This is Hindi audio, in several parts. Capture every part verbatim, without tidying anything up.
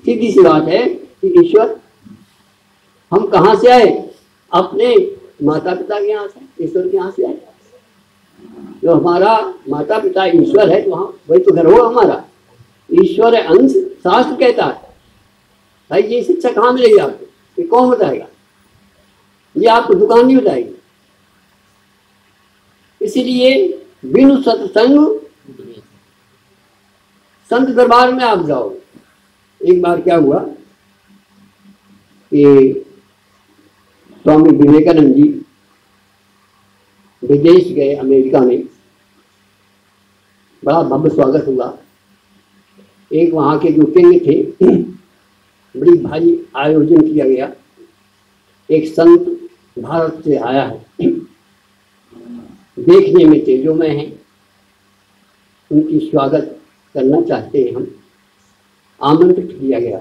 सीधी सी बात है कि ईश्वर, हम कहाँ से आए? अपने माता पिता के यहाँ से, ईश्वर के यहाँ से आए। जो हमारा माता पिता ईश्वर है, तो हम वही तो घर होगा हमारा। ईश्वर अंश शास्त्र कहता है। भाई ये शिक्षा कहाँ मिलेगी आपको? ये कौन बताएगा? ये आपको दुकान नहीं बताएगी। इसीलिए बिनु सत्संग संत दरबार में आप जाओ। एक बार क्या हुआ कि स्वामी विवेकानंद जी विदेश गए, अमेरिका में। बड़ा भव्य स्वागत हुआ। एक वहाँ के जो किंग थे, बड़ी भारी आयोजन किया गया। एक संत भारत से आया है, देखने में तेजोमय है, उनकी स्वागत करना चाहते हैं हम। आमंत्रित किया गया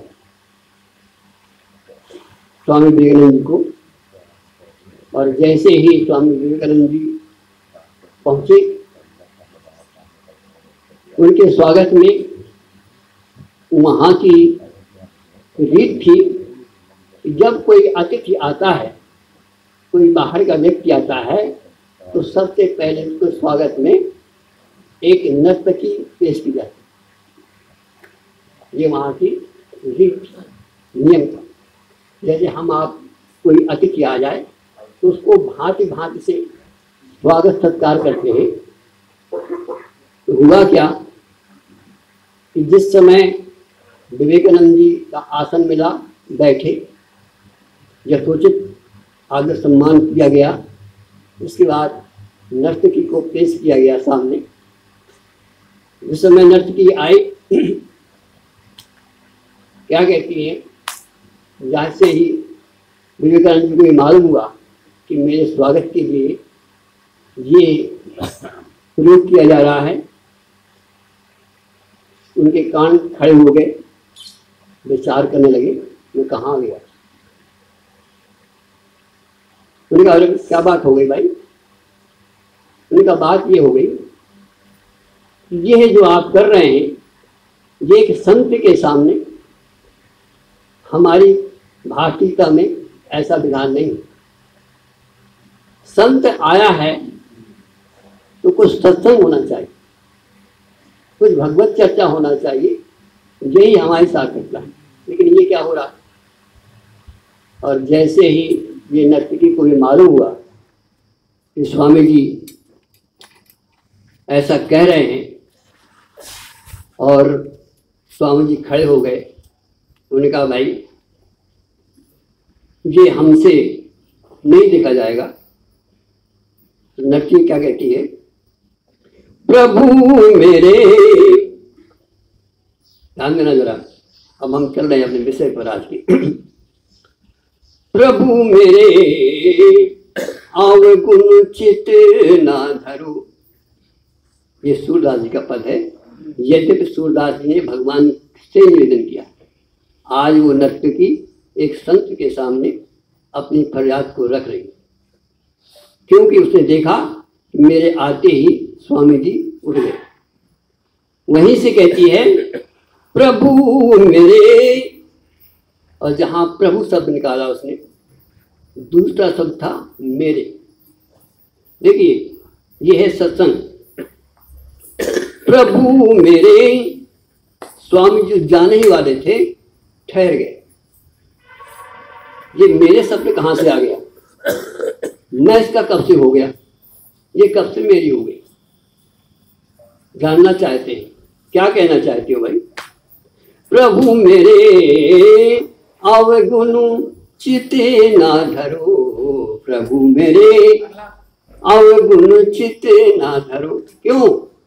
स्वामी विवेकानंद जी को। और जैसे ही स्वामी विवेकानंद जी पहुंचे, उनके स्वागत में वहाँ की रीत थी कि जब कोई अतिथि आता है, कोई बाहर का व्यक्ति आता है, तो सबसे पहले उसको स्वागत में एक नर्तकी पेश की जाती। ये वहाँ की रीत नियम था। जैसे हम आप कोई अतिथि आ जाए तो उसको भांति भांति से स्वागत सत्कार करते हैं। तो हुआ क्या कि जिस समय विवेकानंद जी का आसन मिला, बैठे, यथोचित आदर सम्मान किया गया। उसके बाद नर्तकी को पेश किया गया सामने। जिस समय नर्तकी आई, क्या कहती है, जहाँ से ही विवेकानंद जी को ये मालूम हुआ कि मेरे स्वागत के लिए ये प्रयोग किया जा रहा है, उनके कान खड़े हो गए, विचार करने लगे, मैं कहाँ गया। उन्होंने कहा, अरे क्या बात हो गई भाई? उन्होंने कहा, बात ये हो गई, ये जो आप कर रहे हैं, ये एक संत के सामने, हमारी भारतीयता में ऐसा विधान नहीं। संत आया है तो कुछ सत्संग होना चाहिए, कुछ भगवत चर्चा होना चाहिए, यही हमारी सार्थकता है। लेकिन ये क्या हो रहा है? और जैसे ही ये नर्तकी को ये मालूम हुआ कि स्वामी जी ऐसा कह रहे हैं, और स्वामी जी खड़े हो गए। उन्होंने कहा, भाई ये हमसे नहीं देखा जाएगा। तो नर्तकी क्या कहती है, प्रभु मेरे, ध्यान देना जरा, अब हम चल रहे हैं अपने विषय पर आज की। प्रभु मेरे अवगुण चित ना धरो, ये सूरदास जी का पद है। यद्यपि सूरदास जी ने भगवान से निवेदन किया, आज वो नर्तकी एक संत के सामने अपनी फरियाद को रख रही, क्योंकि उसने देखा मेरे आते ही स्वामी जी उठ गए। वहीं से कहती है, प्रभु मेरे, और जहां प्रभु शब्द निकाला उसने, दूसरा शब्द था मेरे। देखिए, यह है सत्संग। प्रभु मेरे, स्वामी जी जाने ही वाले थे, ठहर गए। ये मेरे शब्द कहां से आ गया? मैं इसका कब से हो गया? ये कब से मेरी हो गई? जानना चाहते हैं, क्या कहना चाहते हो भाई? प्रभु मेरे अवगुण चिते ना धरो, प्रभु मेरे अवगुण चिते ना धरो। क्यों?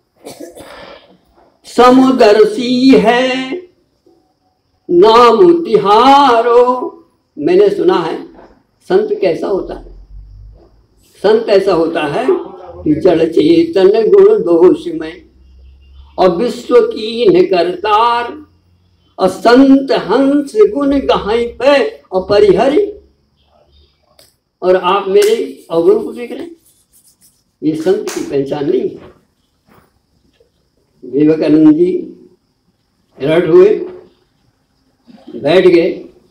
समुदर्शी है नाम तिहारो। मैंने सुना है संत कैसा होता है? संत ऐसा होता है कि जड़ चेतन गुण दोष में और विश्व कीन करतार, और संत हंस गुण गहाई पे और परिहरि। और आप मेरे अवगुण को देख रहे हैं, ये संत की पहचान नहीं है। विवेकानंद जी रट हुए, बैठ गए।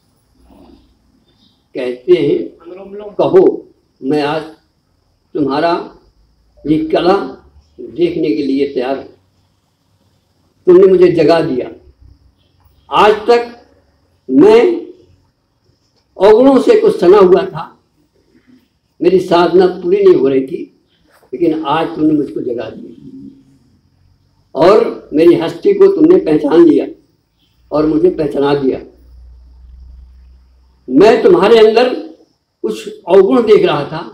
कहते हैं कहो, मैं आज तुम्हारा ये कला देखने के लिए तैयार हूं। तुमने मुझे जगा दिया। आज तक मैं अवगुणों से कुछ सना हुआ था, मेरी साधना पूरी नहीं हो रही थी, लेकिन आज तुमने मुझको जगा दिया और मेरी हस्ती को तुमने पहचान लिया और मुझे पहचाना दिया। मैं तुम्हारे अंदर कुछ अवगुण देख रहा था,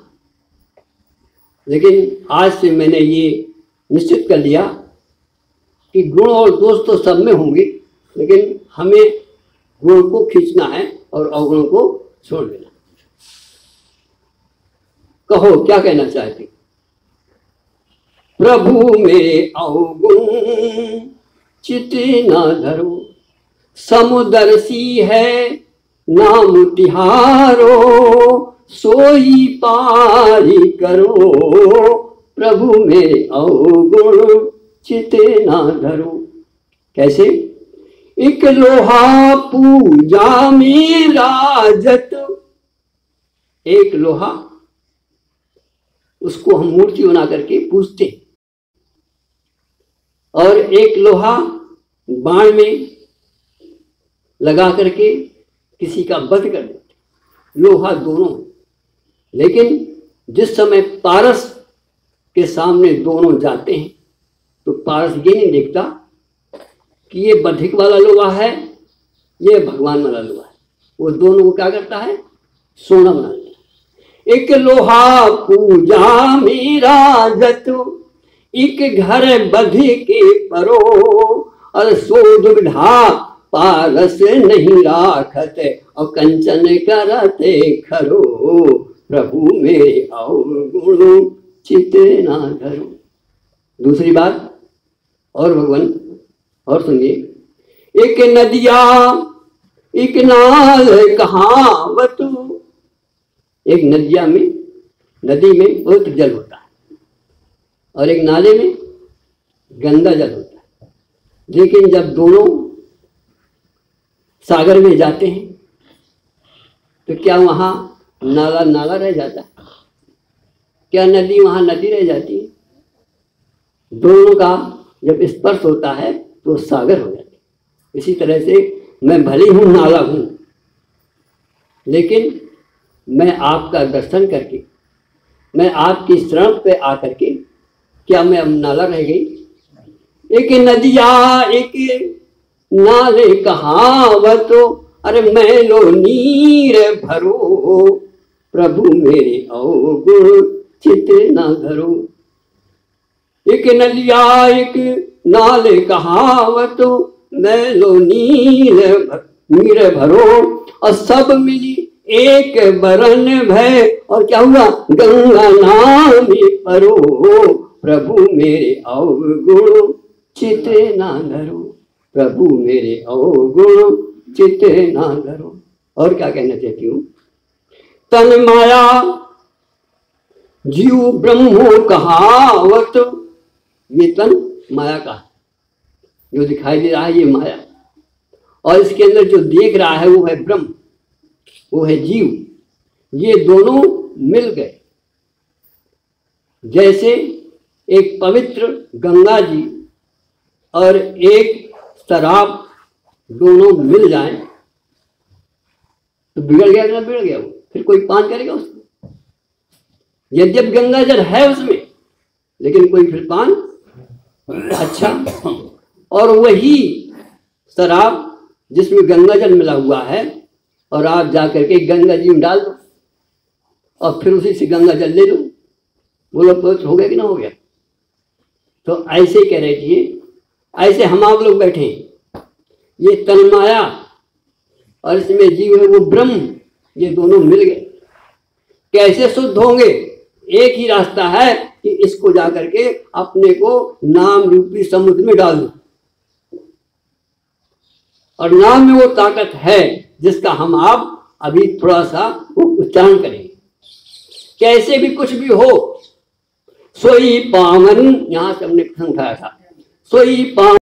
लेकिन आज से मैंने ये निश्चित कर लिया कि गुण और दोष तो सब में होंगे, लेकिन हमें गुण को खींचना है और अवगुणों को छोड़ देना। कहो क्या कहना चाहते? प्रभु मेरे अवगुण चित न धरो, समुद्र सी है नाम तिहारो, सोई पारी करो। प्रभु मेरे अवगुण चित न धरो। कैसे? एक लोहा पूजा में राजत। एक लोहा, उसको हम मूर्ति बना करके पूजते, और एक लोहा बाण में लगा करके किसी का वध कर देते। लोहा दोनों। लेकिन जिस समय पारस के सामने दोनों जाते हैं तो पारस ये नहीं देखता कि ये बधिक वाला लोहा है, ये भगवान वाला लोहा है। वो दोनों को क्या करता है? सोना बना देता। एक लोहा पूजा में राजत, एक घर बधि के परो, और सो दुविधा पारस नहीं राखत, और कंचन करते खरो। प्रभु मेरे अवगुण चित ना धरो। दूसरी बात और भगवान और सुनिए। एक नदिया एक नाल कहावत। एक नदिया में, नदी में बहुत जल होता है और एक नाले में गंदा जल होता है। लेकिन जब दोनों सागर में जाते हैं तो क्या वहाँ नाला नाला रह जाता है? क्या नदी वहाँ नदी रह जाती है? दोनों का जब स्पर्श होता है तो सागर हो जाता है। इसी तरह से मैं भले हूँ नाला हूँ, लेकिन मैं आपका दर्शन करके, मैं आपकी शरण पे आकर के, क्या मैं अब नाला रह गई? एक नदिया एक नाले कहावत, अरे मैं लो नीर भरो। प्रभु मेरे अवगुण चित न धरो। एक नदिया एक नाले कहावत, मैं लो नीर नीर भरो, और सब मिली एक बरन भय, और क्या हुआ? गंगा नाम परो। प्रभु मेरे अवगुण चित ना धरो। प्रभु मेरे अवगुण चित ना धरो। और क्या कहना चाहती हूँ? तन माया जीव ब्रह्मो कहावत। ये तन माया का जो दिखाई दे रहा है, ये माया, और इसके अंदर जो देख रहा है वो है ब्रह्म, वो है जीव। ये दोनों मिल गए। जैसे एक पवित्र गंगा जी और एक शराब दोनों मिल जाएं तो बिगड़ गया कि ना बिगड़ गया? वो फिर कोई पान करेगा उसको? यद्यप गंगा जल है उसमें, लेकिन कोई फिर पान? अच्छा, और वही शराब जिसमें गंगा जल मिला हुआ है, और आप जाकर के गंगा जी में डाल दो और फिर उसी से गंगा जल ले लो, बोलो पवित्र हो गया कि ना हो गया? तो ऐसे कह रहे थे, ऐसे हम आप लोग बैठे हैं, ये तन माया और इसमें जीव है वो ब्रह्म, ये दोनों मिल गए। कैसे शुद्ध होंगे? एक ही रास्ता है कि इसको जाकर के अपने को नाम रूपी समुद्र में डाल दो, और नाम में वो ताकत है जिसका हम आप अभी थोड़ा सा वो उच्चारण करेंगे। कैसे भी कुछ भी हो, सोई पावन, यहां से हमने प्रसंग उठाया था, सोई पावन